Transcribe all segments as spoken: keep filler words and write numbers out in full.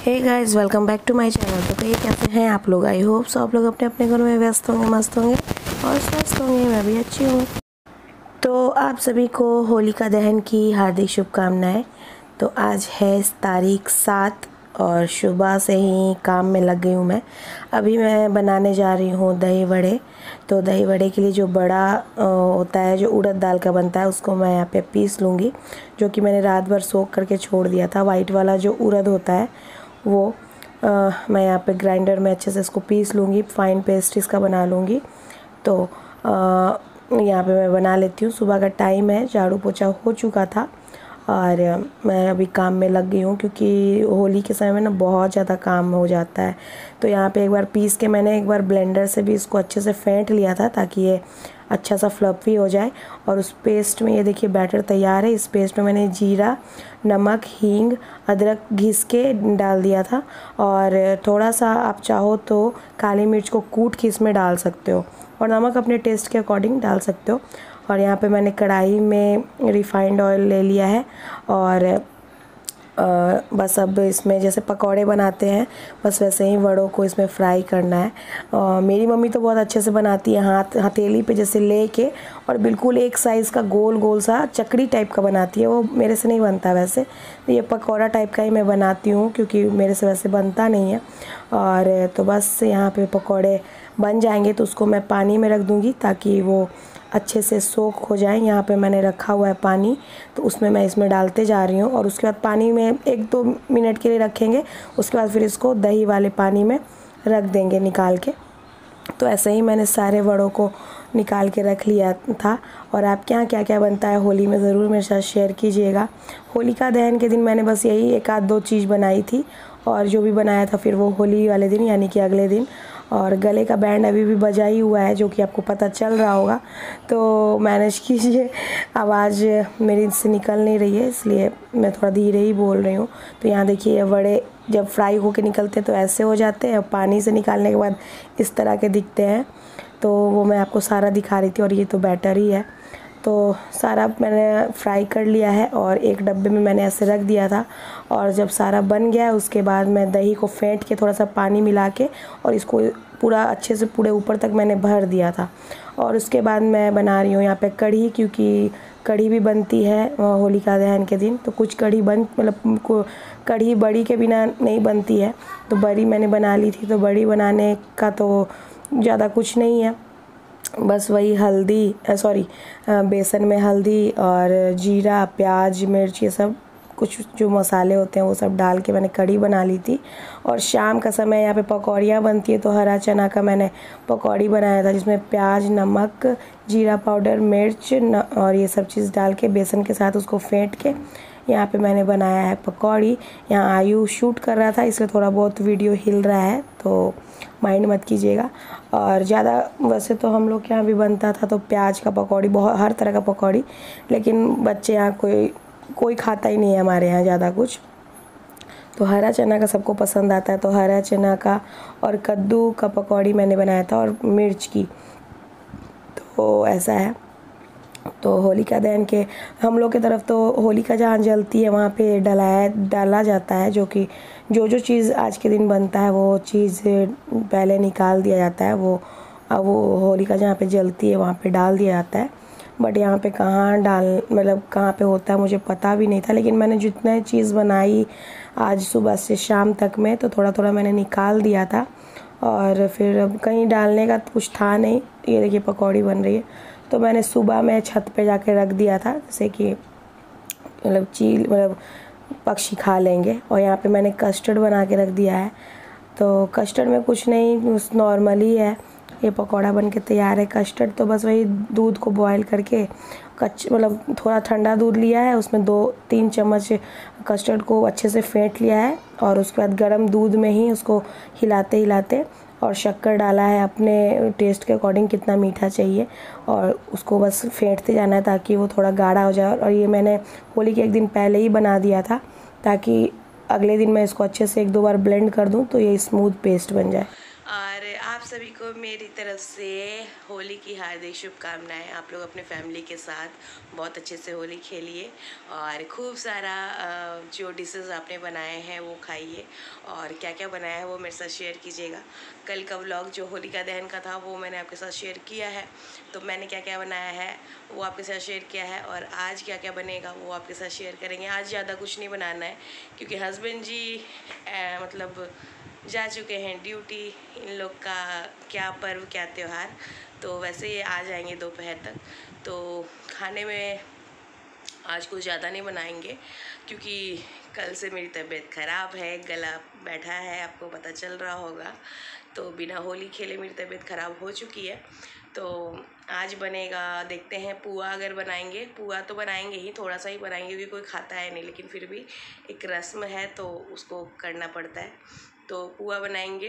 Hey guys, welcome back to my channel. तो कहिए कैसे हैं आप लोग। आई होप सो आप लोग अपने अपने घरों में व्यस्त होंगे, मस्त होंगे और स्वस्थ होंगे। मैं भी अच्छी हूँ। तो आप सभी को होलिका दहन की हार्दिक शुभकामनाएं। तो आज है तारीख सात और सुबह से ही काम में लग गई हूँ मैं। अभी मैं बनाने जा रही हूँ दही वड़े। तो दही वड़े के लिए जो बड़ा होता है, जो उड़द दाल का बनता है, उसको मैं यहाँ पे पीस लूँगी, जो कि मैंने रात भर सोख करके छोड़ दिया था। वाइट वाला जो उड़द होता है वो आ, मैं यहाँ पे ग्राइंडर में अच्छे से इसको पीस लूँगी, फाइन पेस्ट इसका बना लूँगी। तो आ, यहाँ पे मैं बना लेती हूँ। सुबह का टाइम है, झाड़ू पोछा हो चुका था और मैं अभी काम में लग गई हूँ, क्योंकि होली के समय में ना बहुत ज़्यादा काम हो जाता है। तो यहाँ पे एक बार पीस के मैंने एक बार ब्लेंडर से भी इसको अच्छे से फेंट लिया था, ताकि ये अच्छा सा फ्लफ़ी हो जाए। और उस पेस्ट में ये देखिए बैटर तैयार है। इस पेस्ट में मैंने जीरा, नमक, हींग, अदरक घिस के डाल दिया था, और थोड़ा सा आप चाहो तो काली मिर्च को कूट के इसमें डाल सकते हो, और नमक अपने टेस्ट के अकॉर्डिंग डाल सकते हो। और यहाँ पे मैंने कढ़ाई में रिफाइंड ऑयल ले लिया है, और आ, बस अब इसमें जैसे पकौड़े बनाते हैं बस वैसे ही वड़ों को इसमें फ्राई करना है। आ, मेरी मम्मी तो बहुत अच्छे से बनाती है, हाथ हथेली पे जैसे लेके, और बिल्कुल एक साइज़ का गोल गोल सा चकड़ी टाइप का बनाती है। वो मेरे से नहीं बनता वैसे, तो ये पकौड़ा टाइप का ही मैं बनाती हूँ, क्योंकि मेरे से वैसे बनता नहीं है। और तो बस यहाँ पे पकौड़े बन जाएंगे तो उसको मैं पानी में रख दूँगी, ताकि वो अच्छे से सोख हो जाए। यहाँ पे मैंने रखा हुआ है पानी, तो उसमें मैं इसमें डालते जा रही हूँ, और उसके बाद पानी में एक दो मिनट के लिए रखेंगे। उसके बाद फिर इसको दही वाले पानी में रख देंगे निकाल के। तो ऐसे ही मैंने सारे वड़ों को निकाल के रख लिया था। और आपके यहाँ क्या क्या बनता है होली में, ज़रूर मेरे साथ शेयर कीजिएगा। होलिका दहन के दिन मैंने बस यही एक आध दो चीज़ बनाई थी, और जो भी बनाया था फिर वो होली वाले दिन यानी कि अगले दिन। और गले का बैंड अभी भी बजा ही हुआ है, जो कि आपको पता चल रहा होगा, तो मैनेज कीजिए। आवाज़ मेरी से निकल नहीं रही है, इसलिए मैं थोड़ा धीरे ही बोल रही हूँ। तो यहाँ देखिए, ये वड़े जब फ्राई होके निकलते हैं तो ऐसे हो जाते हैं, और पानी से निकालने के बाद इस तरह के दिखते हैं। तो वो मैं आपको सारा दिखा रही थी, और ये तो बैटर ही है। तो सारा मैंने फ्राई कर लिया है, और एक डब्बे में मैंने ऐसे रख दिया था। और जब सारा बन गया उसके बाद मैं दही को फेंट के थोड़ा सा पानी मिला के, और इसको पूरा अच्छे से पूरे ऊपर तक मैंने भर दिया था। और उसके बाद मैं बना रही हूँ यहाँ पे कढ़ी, क्योंकि कढ़ी भी बनती है होलिका दहन के दिन। तो कुछ कढ़ी बन मतलब कढ़ी बड़ी के बिना नहीं बनती है, तो बड़ी मैंने बना ली थी। तो बड़ी बनाने का तो ज़्यादा कुछ नहीं है, बस वही हल्दी सॉरी बेसन में हल्दी और जीरा, प्याज, मिर्च, ये सब कुछ जो मसाले होते हैं वो सब डाल के मैंने कढ़ी बना ली थी। और शाम का समय यहाँ पे पकौड़ियाँ बनती है, तो हरा चना का मैंने पकौड़ी बनाया था, जिसमें प्याज, नमक, जीरा पाउडर, मिर्च न, और ये सब चीज़ डाल के बेसन के साथ उसको फेंट के यहाँ पे मैंने बनाया है पकौड़ी। यहाँ आयु शूट कर रहा था, इसलिए थोड़ा बहुत वीडियो हिल रहा है, तो माइंड मत कीजिएगा। और ज़्यादा वैसे तो हम लोग के यहाँ भी बनता था तो प्याज का पकौड़ी, बहुत हर तरह का पकौड़ी, लेकिन बच्चे यहाँ कोई कोई खाता ही नहीं है हमारे यहाँ ज़्यादा कुछ। तो हरा चना का सबको पसंद आता है, तो हरा चना का और कद्दू का पकौड़ी मैंने बनाया था, और मिर्च की। तो ऐसा है। तो होलिका दहन के हम लोग की तरफ तो होलिका जहाँ जलती है वहाँ पे डलाया डाला जाता है, जो कि जो जो चीज़ आज के दिन बनता है वो चीज़ पहले निकाल दिया जाता है। वो वो होलिका जहाँ पे जलती है वहाँ पे डाल दिया जाता है। बट यहाँ पे कहाँ डाल मतलब कहाँ पे होता है मुझे पता भी नहीं था, लेकिन मैंने जितना चीज़ बनाई आज सुबह से शाम तक में, तो थोड़ा थोड़ा मैंने निकाल दिया था। और फिर अब कहीं डालने का कुछ था नहीं। ये देखिए पकौड़ी बन रही है, तो मैंने सुबह में छत पे जाके रख दिया था, जैसे कि मतलब चील मतलब पक्षी खा लेंगे। और यहाँ पे मैंने कस्टर्ड बना के रख दिया है। तो कस्टर्ड में कुछ नहीं, उस नॉर्मली है। ये पकौड़ा बन के तैयार है। कस्टर्ड तो बस वही दूध को बॉईल करके कच्च मतलब थोड़ा ठंडा दूध लिया है, उसमें दो तीन चम्मच कस्टर्ड को अच्छे से फेंट लिया है, और उसके बाद गर्म दूध में ही उसको हिलाते हिलाते और शक्कर डाला है अपने टेस्ट के अकॉर्डिंग कितना मीठा चाहिए, और उसको बस फेंटते जाना है ताकि वो थोड़ा गाढ़ा हो जाए। और ये मैंने होली के एक दिन पहले ही बना दिया था, ताकि अगले दिन मैं इसको अच्छे से एक दो बार ब्लेंड कर दूं तो ये स्मूथ पेस्ट बन जाए। और आप सभी को मेरी तरफ से होली की हार्दिक शुभकामनाएं। आप लोग अपने फैमिली के साथ बहुत अच्छे से होली खेलिए और खूब सारा जो डिशेस आपने बनाए हैं वो खाइए, और क्या क्या बनाया है वो मेरे साथ शेयर कीजिएगा। कल का व्लॉग जो होलिका दहन का था वो मैंने आपके साथ शेयर किया है, तो मैंने क्या क्या बनाया है वो आपके साथ शेयर किया है, और आज क्या क्या बनेगा वो आपके साथ शेयर करेंगे। आज ज़्यादा कुछ नहीं बनाना है क्योंकि हस्बैंड जी आ, मतलब जा चुके हैं ड्यूटी। इन लोग का क्या पर्व क्या त्यौहार, तो वैसे ये आ जाएंगे दोपहर तक। तो खाने में आज कुछ ज़्यादा नहीं बनाएंगे क्योंकि कल से मेरी तबीयत ख़राब है, गला बैठा है, आपको पता चल रहा होगा। तो बिना होली खेले मेरी तबीयत ख़राब हो चुकी है। तो आज बनेगा, देखते हैं, पुआ अगर बनाएंगे, पुआ तो बनाएंगे ही, थोड़ा सा ही बनाएंगे क्योंकि कोई खाता है नहीं, लेकिन फिर भी एक रस्म है तो उसको करना पड़ता है। तो पुआ बनाएंगे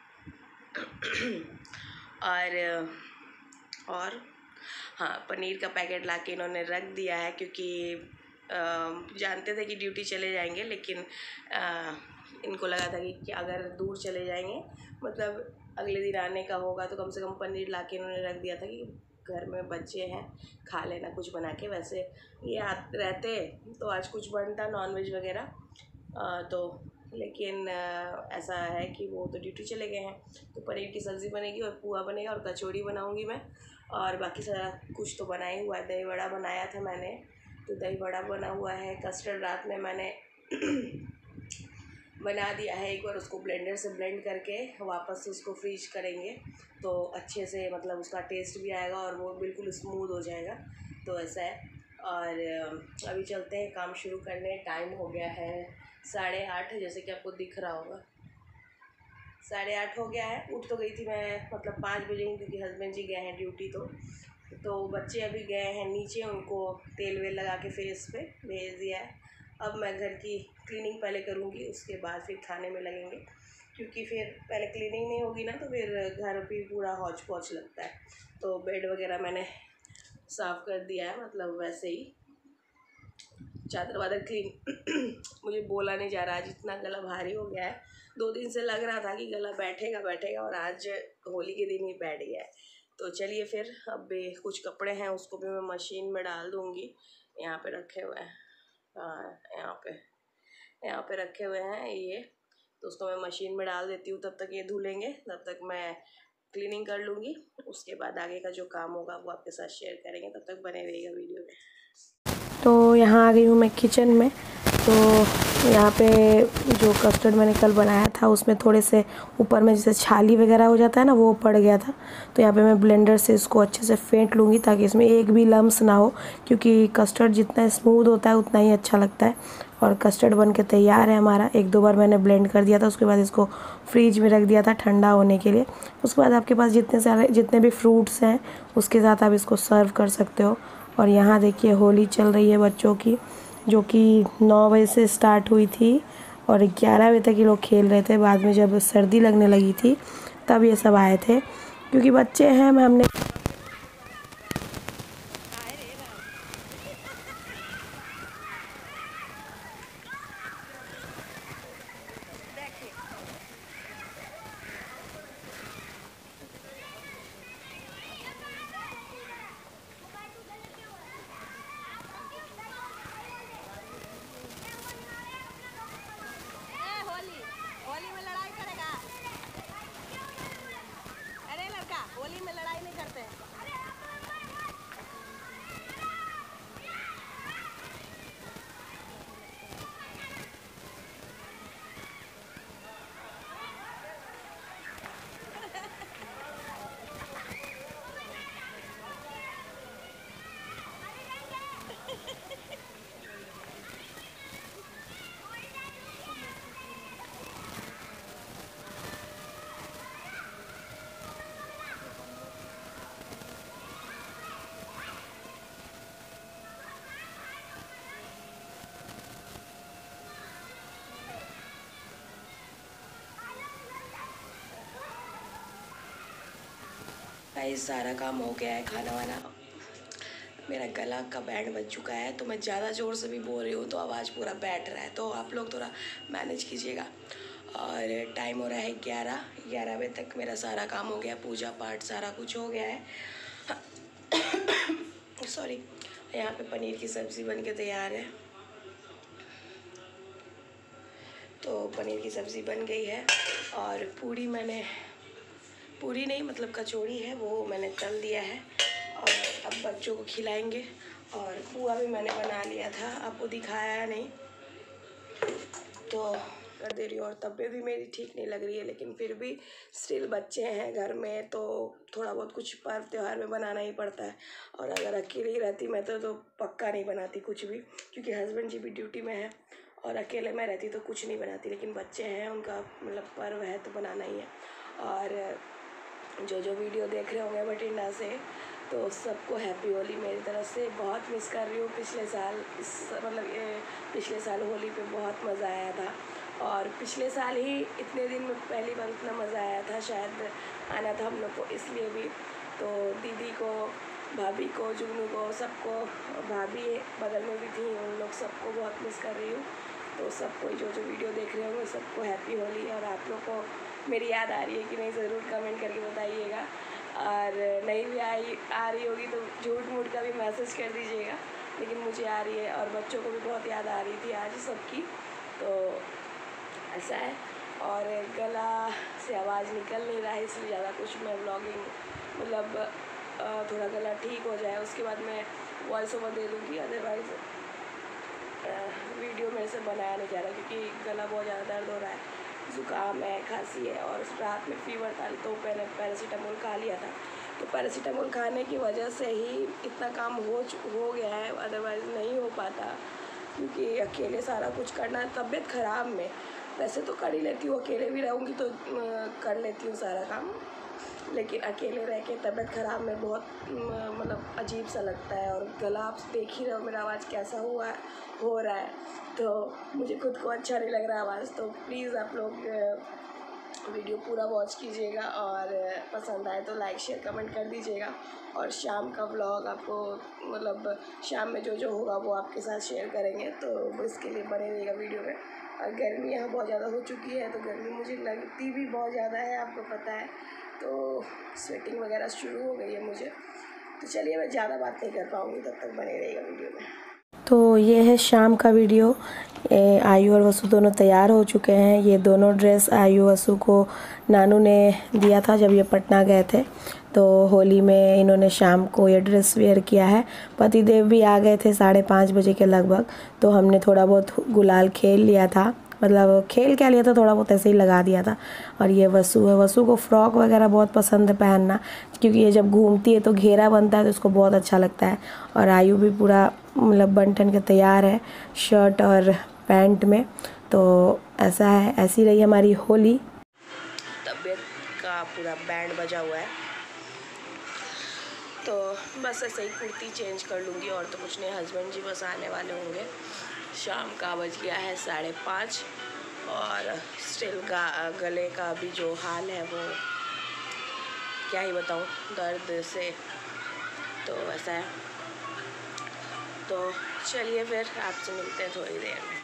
और और हाँ, पनीर का पैकेट ला के इन्होंने रख दिया है क्योंकि आ, जानते थे कि ड्यूटी चले जाएंगे, लेकिन आ, इनको लगा था कि अगर दूर चले जाएंगे, मतलब अगले दिन आने का होगा, तो कम से कम पनीर ला के इन्होंने रख दिया था कि घर में बच्चे हैं, खा लेना कुछ बना के। वैसे ये आते रहते तो आज कुछ बनता नॉनवेज वगैरह, तो लेकिन ऐसा है कि वो तो ड्यूटी चले गए हैं। तो पनीर की सब्ज़ी बनेगी और पुआ बनेगा और कचौड़ी बनाऊंगी मैं, और बाकी सारा कुछ तो बना ही हुआ है। दही बड़ा बनाया था मैंने, तो दही बड़ा बना हुआ है। कस्टर्ड रात में मैंने बना दिया है, एक बार उसको ब्लेंडर से ब्लेंड करके वापस से उसको फ्रीज करेंगे तो अच्छे से मतलब उसका टेस्ट भी आएगा और वो बिल्कुल स्मूथ हो जाएगा। तो ऐसा है। और अभी चलते हैं काम शुरू करने। टाइम हो गया है साढ़े आठ, जैसे कि आपको दिख रहा होगा, साढ़े आठ हो गया है। उठ तो गई थी मैं मतलब पाँच बजे ही, क्योंकि हस्बैंड जी गए हैं ड्यूटी। तो तो बच्चे अभी गए हैं नीचे, उनको तेल वेल लगा के फेस पे भेज दिया है। अब मैं घर की क्लीनिंग पहले करूँगी, उसके बाद फिर खाने में लगेंगे, क्योंकि फिर पहले क्लीनिंग नहीं होगी ना तो फिर घर भी पूरा हौच पौच लगता है। तो बेड वगैरह मैंने साफ़ कर दिया है, मतलब वैसे ही चादर वादर क्लीन मुझे बोला नहीं जा रहा, आज इतना गला भारी हो गया है। दो दिन से लग रहा था कि गला बैठेगा बैठेगा और आज होली के दिन ही बैठ गया है। तो चलिए फिर, अब भी कुछ कपड़े हैं उसको भी मैं मशीन में डाल दूँगी। यहाँ पे रखे हुए हैं, हाँ यहाँ पे यहाँ पे रखे हुए हैं ये, तो उसको मैं मशीन में डाल देती हूँ। तब तक ये धुलेंगे, तब तक मैं क्लीनिंग कर लूँगी। उसके बाद आगे का जो काम होगा वो आपके साथ शेयर करेंगे, तब तक बने रहिएगा वीडियो में। तो यहाँ आ गई हूँ मैं किचन में। तो यहाँ पे जो कस्टर्ड मैंने कल बनाया था उसमें थोड़े से ऊपर में जैसे छाली वगैरह हो जाता है ना, वो पड़ गया था। तो यहाँ पे मैं ब्लेंडर से इसको अच्छे से फेंट लूँगी ताकि इसमें एक भी लम्स ना हो, क्योंकि कस्टर्ड जितना स्मूथ होता है उतना ही अच्छा लगता है। और कस्टर्ड बन के तैयार है हमारा। एक दो बार मैंने ब्लेंड कर दिया था, उसके बाद इसको फ्रीज में रख दिया था ठंडा होने के लिए। उसके बाद आपके पास जितने सारे जितने भी फ्रूट्स हैं उसके साथ आप इसको सर्व कर सकते हो। और यहाँ देखिए होली चल रही है बच्चों की, जो कि नौ बजे से स्टार्ट हुई थी और ग्यारह बजे तक ये लोग खेल रहे थे। बाद में जब सर्दी लगने लगी थी तब ये सब आए थे, क्योंकि बच्चे हैं। मैं हमने होली में लड़ाई करेगा? अरे लड़का, होली में लड़ाई नहीं करते हैं। गाइस सारा काम हो गया है, खाना वाना, मेरा गला का बैंड बज चुका है। तो मैं ज़्यादा ज़ोर से भी बोल रही हूँ तो आवाज़ पूरा बैठ रहा है, तो आप लोग थोड़ा मैनेज कीजिएगा। और टाइम हो रहा है ग्यारह ग्यारह बजे तक मेरा सारा काम हो गया, पूजा पाठ सारा कुछ हो गया है। सॉरी। यहाँ पे पनीर की सब्ज़ी बन के तैयार है। तो पनीर की सब्ज़ी बन गई है और पूरी मैंने पूरी नहीं मतलब कचौड़ी है वो मैंने तल दिया है और अब बच्चों को खिलाएंगे। और पुआ भी मैंने बना लिया था, आपको दिखाया नहीं तो कर दे रही हूँ। और तबीयत भी मेरी ठीक नहीं लग रही है, लेकिन फिर भी स्टिल बच्चे हैं घर में तो थोड़ा बहुत कुछ पर्व त्यौहार में बनाना ही पड़ता है। और अगर अकेली रहती मैं तो, तो पक्का नहीं बनाती कुछ भी, क्योंकि हस्बैंड जी भी ड्यूटी में है और अकेले मैं रहती तो कुछ नहीं बनाती। लेकिन बच्चे हैं, उनका मतलब पर्व है तो बनाना ही है। और जो जो वीडियो देख रहे होंगे बठिंडा से, तो सबको हैप्पी होली मेरी तरफ से। बहुत मिस कर रही हूँ पिछले साल, इस मतलब ये पिछले साल होली पे बहुत मज़ा आया था। और पिछले साल ही इतने दिन में पहली बार इतना मज़ा आया था, शायद आना था हम लोग को इसलिए भी। तो दीदी को, भाभी को, जुगनू को, सबको, भाभी बगल में भी थी, उन लोग सबको बहुत मिस कर रही हूँ। तो सबको जो जो वीडियो देख रहे होंगे सबको हैप्पी होली। और आप लोग को मेरी याद आ रही है कि नहीं, ज़रूर कमेंट करके बताइएगा। और नहीं भी आई आ रही होगी तो झूठ मूठ का भी मैसेज कर दीजिएगा, लेकिन मुझे आ रही है। और बच्चों को भी बहुत याद आ रही थी आज सबकी, तो ऐसा है। और गला से आवाज़ निकल नहीं रहा है, इसलिए ज़्यादा कुछ मैं व्लॉगिंग मतलब थोड़ा गला ठीक हो जाए उसके बाद मैं वॉइस ओवर दे दूँगी। अदरवाइज़ वीडियो मेरे से बनाया नहीं जा रहा, क्योंकि गला बहुत ज़्यादा दर्द हो रहा है, ज़ुकाम है, खांसी है। और रात में फीवर था तो मैंने पैरासीटामोल खा लिया था। तो पैरासीटामोल खाने की वजह से ही इतना काम हो हो गया है, अदरवाइज़ नहीं हो पाता, क्योंकि अकेले सारा कुछ करना। तबीयत ख़राब में वैसे तो कर ही लेती हूँ, अकेले भी रहूँगी तो कर लेती हूँ सारा काम, लेकिन अकेले रह के तबीयत ख़राब में बहुत मतलब अजीब सा लगता है। और गला आप देख ही रहे हो मेरा आवाज़ कैसा हुआ है हो रहा है, तो मुझे खुद को अच्छा नहीं लग रहा आवाज़। तो प्लीज़ आप लोग वीडियो पूरा वॉच कीजिएगा और पसंद आए तो लाइक शेयर कमेंट कर दीजिएगा। और शाम का व्लॉग आपको मतलब शाम में जो जो होगा वो आपके साथ शेयर करेंगे, तो इसके लिए बने रहिएगा वीडियो में। और गर्मी यहाँ बहुत ज़्यादा हो चुकी है, तो गर्मी मुझे लगती भी बहुत ज़्यादा है, आपको पता है। तो स्वेटिंग वगैरह शुरू हो गई है मुझे। तो चलिए मैं ज़्यादा बात नहीं कर पाऊँगी, तब तक बने रहेगा वीडियो में। तो ये है शाम का वीडियो। आयु और वसु दोनों तैयार हो चुके हैं। ये दोनों ड्रेस आयु वसु को नानू ने दिया था जब ये पटना गए थे, तो होली में इन्होंने शाम को ये ड्रेस वेयर किया है। पतिदेव भी आ गए थे साढ़े पाँच बजे के लगभग, तो हमने थोड़ा बहुत गुलाल खेल लिया था, मतलब खेल क्या लिया था, थोड़ा बहुत ऐसे ही लगा दिया था। और ये वसु है, वसु को फ्रॉक वगैरह बहुत पसंद है पहनना, क्योंकि ये जब घूमती है तो घेरा बनता है तो उसको बहुत अच्छा लगता है। और आयु भी पूरा मतलब बन ठन के तैयार है शर्ट और पैंट में। तो ऐसा है, ऐसी रही हमारी होली। तबीयत का पूरा बैंड बजा हुआ है, तो बस ऐसे ही कुर्ती चेंज कर लूँगी और तो कुछ नहीं। हस्बैंड जी बस आने वाले होंगे। शाम का बज गया है साढ़े पाँच और स्टिल का गले का भी जो हाल है वो क्या ही बताऊँ, दर्द से। तो ऐसा है, तो चलिए फिर आपसे मिलते हैं थोड़ी देर में।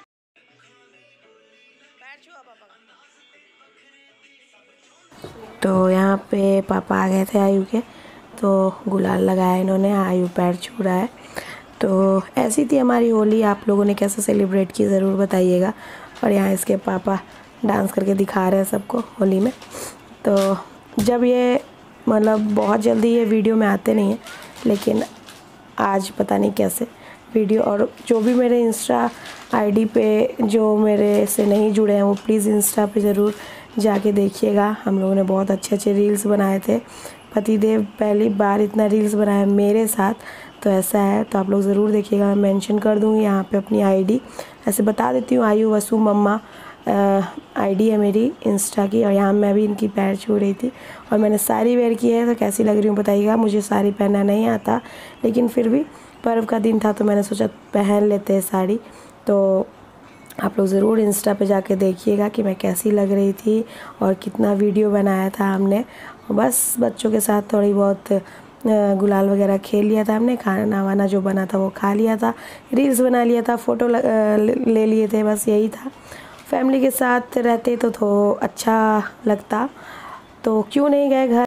तो यहाँ पे पापा आ गए थे आयु के, तो गुलाल लगाया इन्होंने, आयु पैर छू रहा है। तो ऐसी थी हमारी होली। आप लोगों ने कैसे सेलिब्रेट की ज़रूर बताइएगा। और यहाँ इसके पापा डांस करके दिखा रहे हैं सबको होली में। तो जब ये मतलब बहुत जल्दी ये वीडियो में आते नहीं हैं, लेकिन आज पता नहीं कैसे वीडियो। और जो भी मेरे इंस्टा आईडी पे जो मेरे से नहीं जुड़े हैं वो प्लीज़ इंस्टा पे ज़रूर जाके देखिएगा। हम लोगों ने बहुत अच्छे अच्छे रील्स बनाए थे। पतिदेव पहली बार इतना रील्स बनाया मेरे साथ, तो ऐसा है। तो आप लोग ज़रूर देखिएगा, मैं मेंशन कर दूँगी यहाँ पे अपनी आईडी। ऐसे बता देती हूँ, आयु वसु मम्मा आईडी है मेरी इंस्टा की। और यहाँ मैं भी इनकी पैर छू रही थी और मैंने साड़ी वेयर की है। तो कैसी लग रही हूँ बताइएगा। मुझे साड़ी पहनना नहीं आता, लेकिन फिर भी पर्व का दिन था तो मैंने सोचा पहन लेते हैं साड़ी। तो आप लोग ज़रूर इंस्टा पे जाके देखिएगा कि मैं कैसी लग रही थी और कितना वीडियो बनाया था हमने। बस बच्चों के साथ थोड़ी बहुत गुलाल वगैरह खेल लिया था हमने, खाना वाना जो बना था वो खा लिया था, रील्स बना लिया था, फ़ोटो ले लिए थे, बस यही था। फैमिली के साथ रहते तो तो अच्छा लगता, तो क्यों नहीं गए घर।